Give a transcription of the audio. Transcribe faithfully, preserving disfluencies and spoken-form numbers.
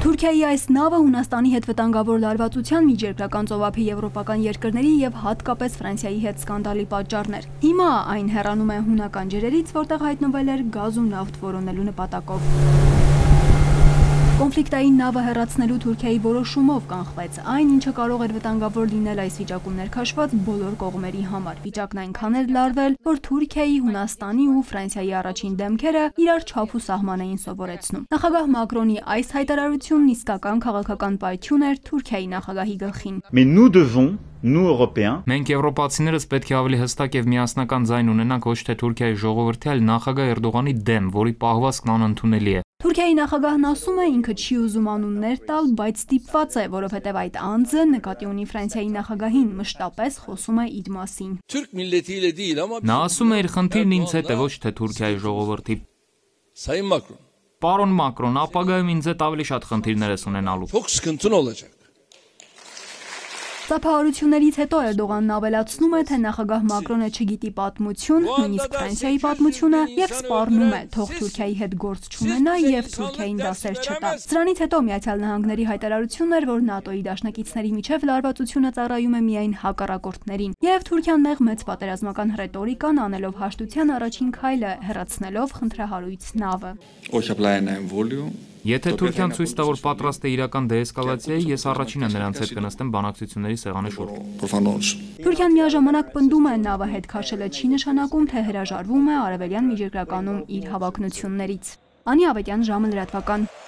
Թուրքիայի այս նավը Հունաստանի հետ վտանգավոր լարվածության միջերկրական ծովափի եվրոպական երկրների եւ հատկապես Ֆրանսիայի հետ սկանդալի պատճառն էր։ Հիմա այն հեռանում է հունական ջրերից, որտեղ հայտնվել էր գազ ու նավթ որոնելու նպատակով։ Կոնֆլիկտային նավը հեռացնելու Թուրքիայի որոշումով կանխվեց այն, ինչը կարող էր վտանգավոր լինել այս վիճակում ներքաշված բոլոր կողմերի համար։ Վիճակն այնքան էր լարվել, որ Թուրքիայի, Հունաստանի ու Ֆրանսիայի առաջին դեմքերը իրար չափ ու սահման էին սովորեցնում։ Նախագահ Մակրոնի այս հայտարարությունն իսկական քաղաքական պայթյուն էր Թուրքիայի նախագահի գլխին։ Mais nous devons nous Européens Մենք եվրոպացիներս պետք է ավելի հստակ եւ միասնական ձայն ունենանք ոչ թե Թուրքիայի ժողովրդի, այլ նախագահ Էրդողանի դեմ, որի պահվածքն անընդունելի է։ Թուրքիայի նախագահն ասում է ինքը չի ուզում անուններ տալ, բայց ստիպված է, որովհետև այդ անձը նկատի ունի Ֆրանսիայի նախագահին, մշտապես խոսում է իր մասին։ Նա ասում է իր խնդիրն ինձ հետ է, ոչ թե Թուրքիայի ժողովրդի։ Պարոն Մակրոն, ապագայում ինձ հետ ավելի շատ խնդիրներ ես ունենալու։ Ծափահարություններից հետո Էրդողանն ավելացնում է, թե նախագահ Մակրոնը չգիտի պատմություն, նույնիսկ Ֆրանսիայի պատմությունը, եւ սպառնում է, թող Թուրքիայի հետ գործ չունենա եւ Թուրքիային դասեր չտա։ Սրանից հետո Միացյալ Նահանգների հայտարարությունն էր, որ ՆԱՏՕ-ի դաշնակիցների միջև լարվածությունը ծառայում է միայն հակառակորդներին, եւ Թուրքիան նեղ մեծ պատերազմական ռետորիկան անելով հաշտության առաջին քայլը, հեռացնելով խնդրահարույց նավը։ Եթե Թուրքիան ցույց տա, որ պատրաստ է իրական դեէսկալացիայի, ես առաջինը նրանց հետ կնստեմ բանակցությունների սեղանի շուրջ։ Թուրքիան միաժամանակ պնդում է, նավը հետ քաշելը չի նշանակում, թե հրաժարվում է արևելյան միջերկրականում իր հավակնություններից։ Անի Ավետյան, ժամը լրատվական։